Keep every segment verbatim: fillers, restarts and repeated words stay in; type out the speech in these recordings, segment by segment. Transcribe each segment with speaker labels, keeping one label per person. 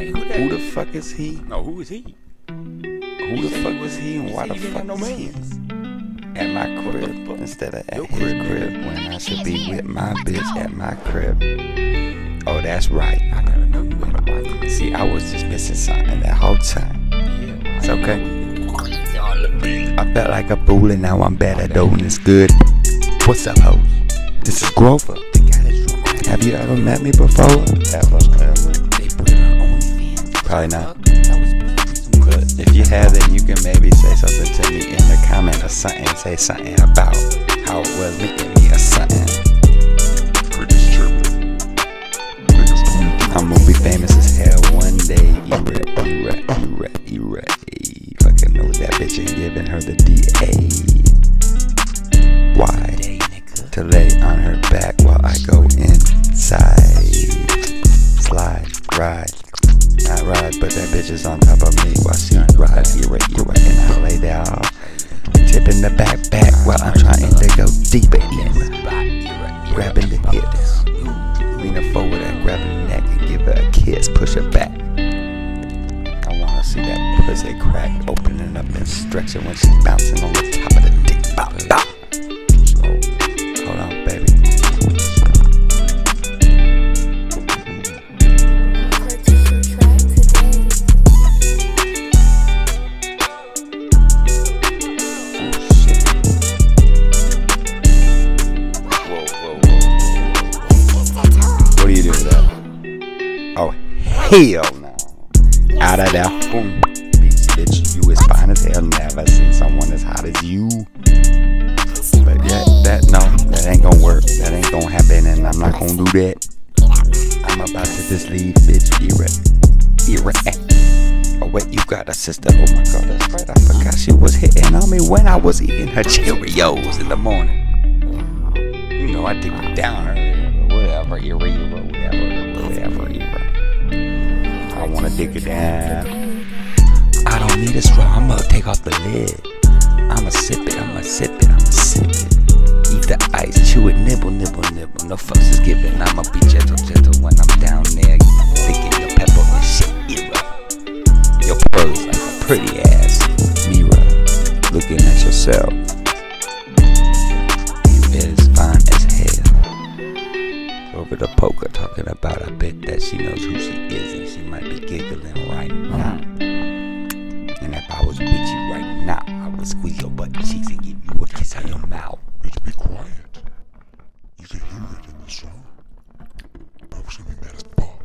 Speaker 1: Hey, who that?
Speaker 2: Who the fuck is he?
Speaker 1: No, who is he?
Speaker 2: Who the fuck was he and why the fuck
Speaker 1: no
Speaker 2: is he at my crib instead of at
Speaker 1: Your
Speaker 2: his
Speaker 1: crib,
Speaker 2: crib when I should be with my bitch at my crib? Oh, that's right.
Speaker 1: I never know you had a mic.
Speaker 2: See, I was just missing something that whole time.
Speaker 1: Yeah,
Speaker 2: It's okay. I felt like a fool and now I'm better though, and it's good. What's up, hoes? This is Grover. Have you ever met me before? Ever, ever.
Speaker 1: They put it on OnlyFans.
Speaker 2: Probably not.
Speaker 1: That was supposed to be some good.
Speaker 2: But if you have, then you can maybe say something to me in the comment or something. Say something about how it was meeting me or something. I'm gonna be famous as hell one day. E-Rat, E-Rat, E-Rat, E-Rat. Fucking know that bitch ain't giving her the D A. Why? To lay on her back while I go inside. Slide, ride. Not ride, but that bitch is on top of me while she rides. E-Rat, E-Rat, and I lay down. Tipping the back, back while I'm trying to go deeper in. Grabbing the hips. Leaning forward and grabbing the neck and give her a kiss. Push her back. I wanna see that pussy crack, opening up and stretching when she bouncing on the top of the dick. Bow, bow. Oh, hold on, baby. Oh shit. Whoa, whoa, whoa. What do you do with that? Oh, hell no. Out of there. Boom. Bitch, you as fine as hell. Never seen someone as hot as you. But yeah, that, no, that ain't gonna work. That ain't gonna happen, and I'm not gonna do that. I'm about to just leave, bitch. E-Rat. E-Rat. Oh, wait, you got a sister. Oh my god, that's right. I forgot she was hitting on me when I was eating her Cheerios in the morning. You know, I dipped it down earlier. Whatever, E-Rat, E-Rat, whatever, whatever, E-Rat. I wanna dig it down. I don't need a straw, I'ma take off the lid. I'ma sip it, I'ma sip it, I'ma sip it. Eat the ice, chew it, nibble, nibble, nibble. No fucks is given, I'ma be gentle, gentle when I'm down there. Thinking your pepper and shit, era. Your pearl is like a pretty ass mirror. Looking at yourself. You is fine as hell. Over the poker talking about, I bet that she knows who she is and she might be giggling right now. And if I was with you right now, I would squeeze your butt cheeks and give you a kiss on your mouth.
Speaker 3: Bitch, be quiet. You can hear it in the song. I was gonna be mad as fuck.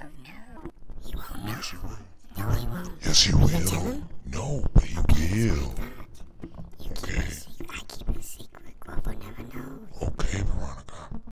Speaker 4: No, he won't know. He won't know.
Speaker 3: Yes, you will.
Speaker 4: No, he won't.
Speaker 3: Yes, you will. No, but you will.